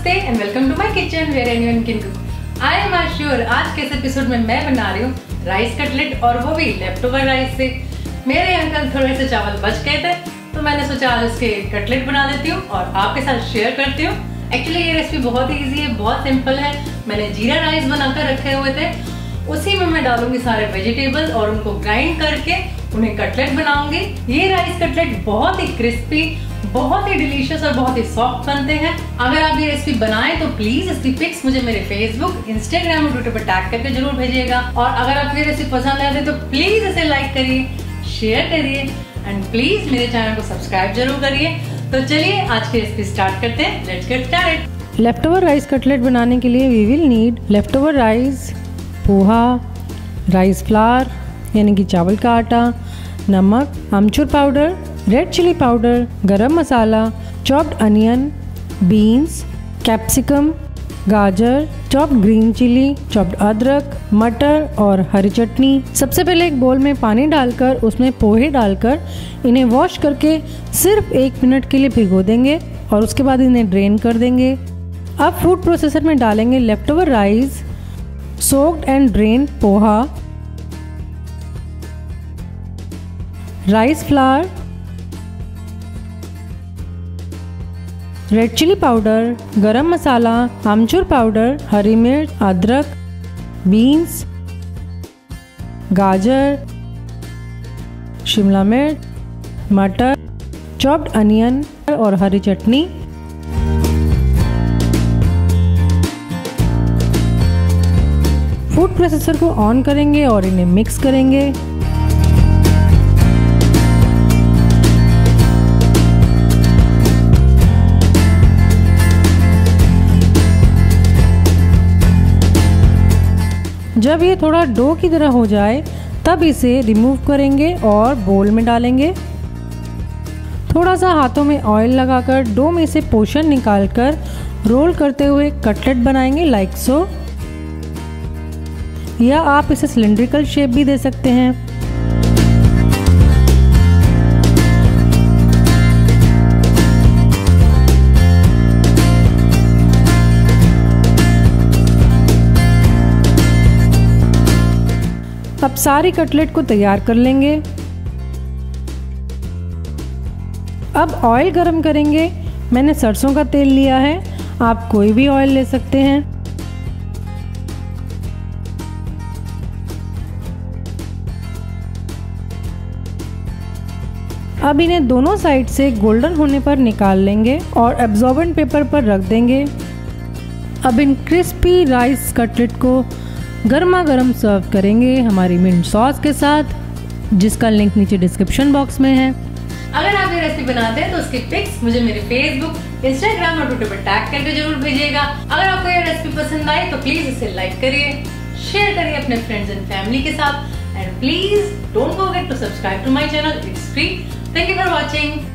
नमस्ते and welcome to my kitchen where anyone can cook. I am assure आज के इस एपिसोड में मैं बना रही हूँ राइस कटलेट और वो भी लेफ्ट ओवर राइस से। मेरे यहाँ कल थोड़े से चावल बच गए थे तो मैंने सोचा आज उसके कटलेट बना लेती हूँ और आपके साथ शेयर करती हूँ। एक्चुअली ये रेसिपी बहुत ही ईजी है, बहुत सिंपल है। मैंने जीरा राइस बनाकर रखे हुए थे, उसी में मैं डालूंगी सारे वेजिटेबल्स और उनको ग्राइंड करके उन्हें कटलेट बनाऊंगी। ये राइस कटलेट बहुत ही क्रिस्पी, बहुत ही डिलीशियस और बहुत ही सॉफ्ट बनते हैं। अगर आप ये रेसिपी बनाएं तो प्लीज इसकी पिक्स मुझे मेरे फेसबुक, इंस्टाग्राम और ट्विटर पर टैग करके जरूर भेजिएगा। और अगर आपको ये रेसिपी पसंद आए तो प्लीज इसे लाइक करिए, शेयर करिए एंड प्लीज मेरे चैनल को सब्सक्राइब जरूर करिए। तो चलिए आज की रेसिपी स्टार्ट करते हैं। Let's get started. Leftover rice cutlet बनाने के लिए we will need leftover rice, poha, rice flour यानी कि चावल का आटा, नमक, amchur powder, red chilli powder, garam masala, chopped onion, beans, capsicum, गाजर, चॉप्ड ग्रीन चिली, चॉप्ड अदरक, मटर और हरी चटनी। सबसे पहले एक बोल में पानी डालकर उसमें पोहे डालकर इन्हें वॉश करके सिर्फ 1 मिनट के लिए भिगो देंगे और उसके बाद इन्हें ड्रेन कर देंगे। अब फूड प्रोसेसर में डालेंगे leftover rice, soaked and drain poha, rice flour, red chilli powder, garam masala, amchur powder, हरी मिर्च, अदरक, बीन्स, गाजर, शिमला मिर्च, मटर, चॉप्ड अनियन और हरी चटनी। फूड प्रोसेसर को ऑन करेंगे और इन्हें मिक्स करेंगे। जब ये थोड़ा डो की तरह हो जाए तब इसे रिमूव करेंगे और बोल में डालेंगे। थोड़ा सा हाथों में ऑयल लगाकर डो में से पोर्शन निकालकर रोल करते हुए कटलेट बनाएंगे लाइक सो, या आप इसे सिलिंड्रिकल शेप भी दे सकते हैं। अब सारी कटलेट को तैयार कर लेंगे। अब ऑयल गरम करेंगे। मैंने सरसों का तेल लिया है, आप कोई भी ऑयल ले सकते हैं। अब इन्हें दोनों साइड से गोल्डन होने पर निकाल लेंगे और एब्जॉर्बेंट पेपर पर रख देंगे। अब इन क्रिस्पी राइस कटलेट को गर्मा गर्म सर्व करेंगे हमारी मिंट सॉस के साथ, जिसका लिंक नीचे डिस्क्रिप्शन बॉक्स में है। अगर आप ये रेसिपी बनाते हैं तो उसकी पिक्स मुझे मेरे फेसबुक, इंस्टाग्राम और ट्विटर पर टैग करके जरूर भेजिएगा। अगर आपको ये रेसिपी पसंद आई तो प्लीज इसे लाइक करिए, शेयर करिए अपने फ्रेंड्स एंड फैमिली के साथ and please don't forget to subscribe to my channel, it's free. Thank you for watching.